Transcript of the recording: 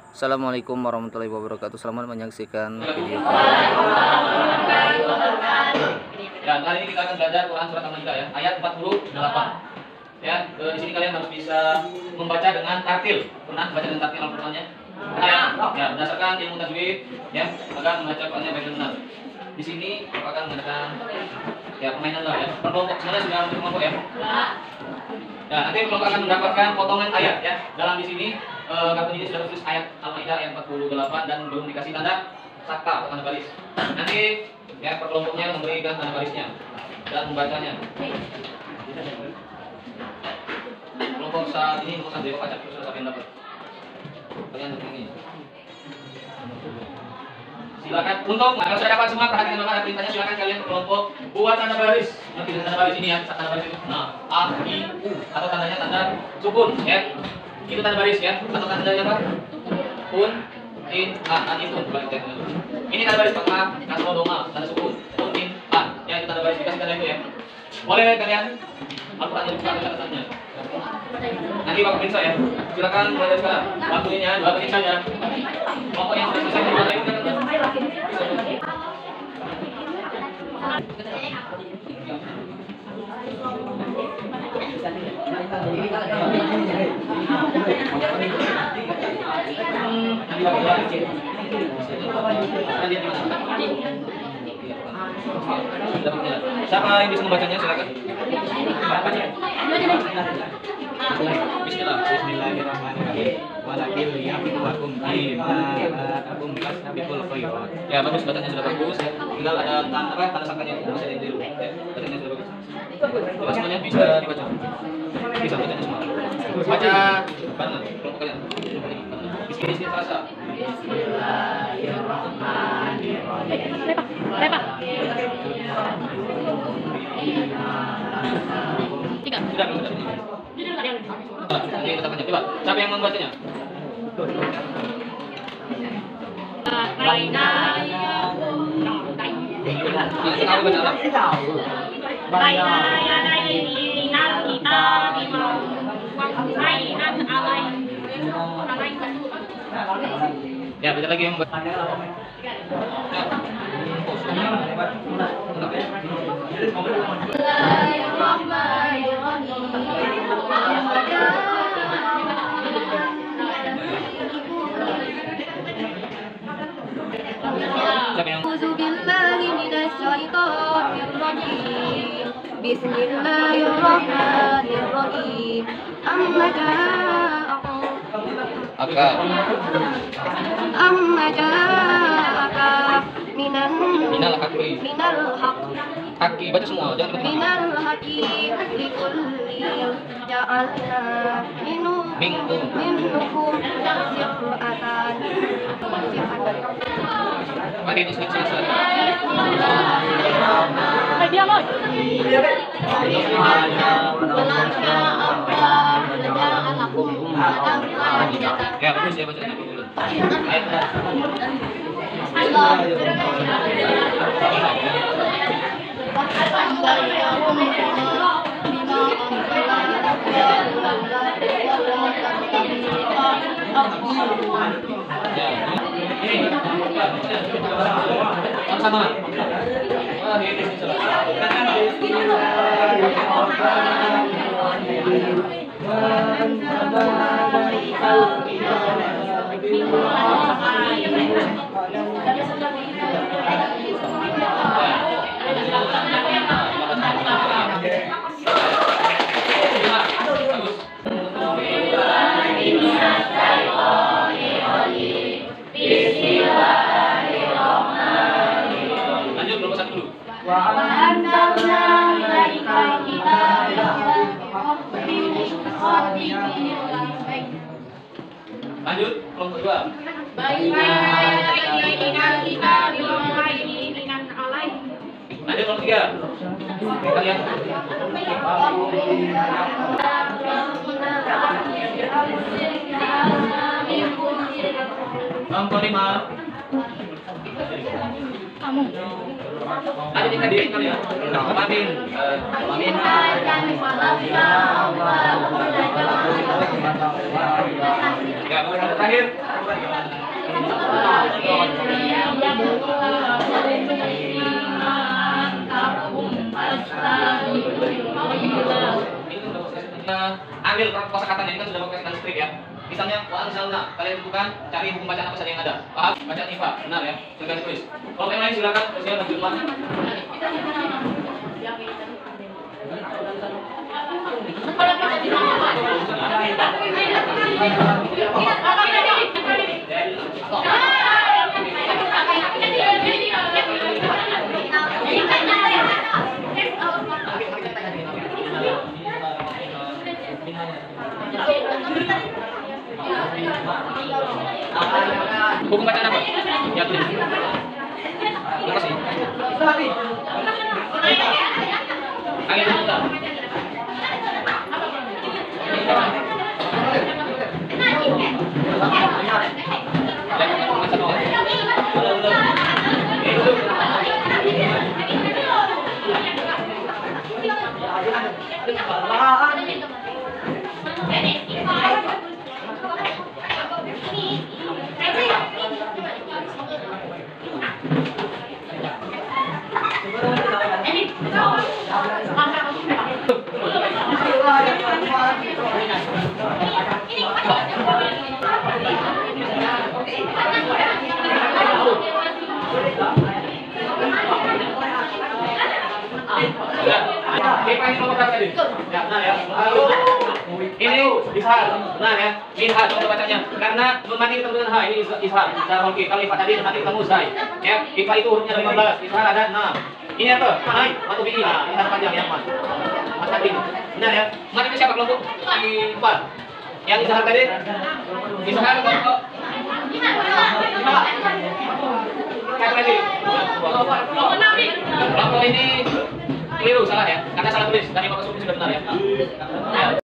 Assalamualaikum warahmatullahi wabarakatuh. Selamat menyaksikan video. Dan kali ini kita akan belajar Quran surat Al-Maidah ya, ayat 48. Ya, di sini kalian harus bisa membaca dengan tartil. Pernah baca dengan tartil Al-Qur'annya? Ya, berdasarkan ilmu tajwid ya, akan membaca Qurannya baik dan benar. Di sini akan mengadakan ya permainan lah ya. Berkelompok semuanya sudah berkelompok ya. Nah, nanti kelompok akan mendapatkan potongan ayat ya. Dalam di sini kartu ini sudah tulis ayat Al-Maidah ayat 48 dan belum dikasih tanda sakta atau tanda baris. Nanti ya perkelompoknya memberikan tanda barisnya dan membacanya. Kelompok saat ini untuk Sanjay Pacak sudah sampai dapat. Kalian ini. Silakan untuk kalau sudah dapat semua perhatikan banget perintahnya, silakan kalian kelompok buat tanda baris. Nanti tanda baris ini ya, tanda baris itu. Nah, A, I, U atau tandanya tanda sukun ya. Itu tanda baris ya. Atau tandanya apa? Un, in, a, itu balik. Ini tanda baris pakai kasro doma, tanda sukun. Un, in, a. Ya itu tanda baris, dikasih tanda itu ya. Boleh kalian Al-Qur'annya buka catatannya. Nanti Bapak periksa ya. Silakan mulai dari sekarang. Waktunya 2 menit saja. Kelompok yang sudah selesai dimulai kan. Siapa yang bisa membacanya silakan. Bismillah. Bismillahirrahmanirrahim. Walakil yafiqakum bima atakum kasabikul khairat. Ya bagus, bacanya sudah bagus ya. Tinggal ada tanda sakannya bisa ditiru ya. Bacanya sudah bagus. Coba semuanya bisa dibaca. Bisa bacanya semua. Baca bareng kelompok kalian. Bismillah terasa. Lepak. 3. Sudah. Nanti kita tanya. Coba, siapa yang membacanya? Tahu baca Arab? Ya, baca lagi yang membaca. Bismillahirrahmanirrahim. Amma ja'aka minal Haki, baca semua, jangan lupa. minal haqi likulli ja'alna minkum sir'atan. Pakai di sini selesai. Ya, bagus ya bacanya dulu. Sama. Wah, ini lanjut nomor 1 dulu. Lanjut kelompok 2. Lanjut kelompok 3. Kalian. Kelompok 5. Kamu. Ada di kalian kali ya. Amin. Amin. Ya, terakhir. Ambil kosakatanya, ini kan sudah pakai skrip ya. Misalnya wa'anzalna, kalian tentukan cari hukum bacaan apa saja yang ada. Paham? Bacaan IFA, benar ya. Silakan tulis. Kalau yang lain silakan usia maju depan. Hukum bacaan apa? Ya, tulis. Terima kasih. Angin sebentar. Ini nomor berapa tadi? Ya, benar ya. Ini ishar, benar ya. Ishar untuk bacanya. Karena nun mati ketemu dengan ha, ini ishar. Kalau IFA tadi nun mati ketemu zai. Ya, IFA itu hurufnya ada 15, ishar ada 6. Ini apa? Hai, atau bi'i. Ishar panjang yang mas. Mas tadi. Benar ya. Mati itu siapa kelompok? IFA. Yang ishar tadi? Ishar kelompok. Kayak lagi. Kelompok ini keliru, salah ya. Karena salah tulis. Tadi Bapak Sufi sudah benar ya.